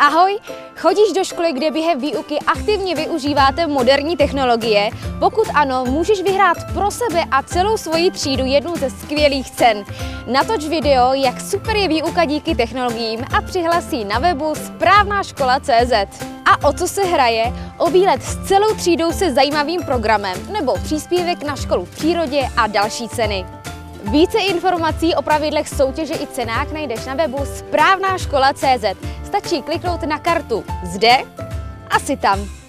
Ahoj! Chodíš do školy, kde během výuky aktivně využíváte moderní technologie? Pokud ano, můžeš vyhrát pro sebe a celou svoji třídu jednu ze skvělých cen. Natoč video, jak super je výuka díky technologiím a přihlasí na webu správnáškola.cz. A o co se hraje? O výlet s celou třídou se zajímavým programem nebo příspěvek na školu v přírodě a další ceny. Více informací o pravidlech soutěže i cenách najdeš na webu správnáškola.cz. Stačí kliknout na kartu zde a jsi tam.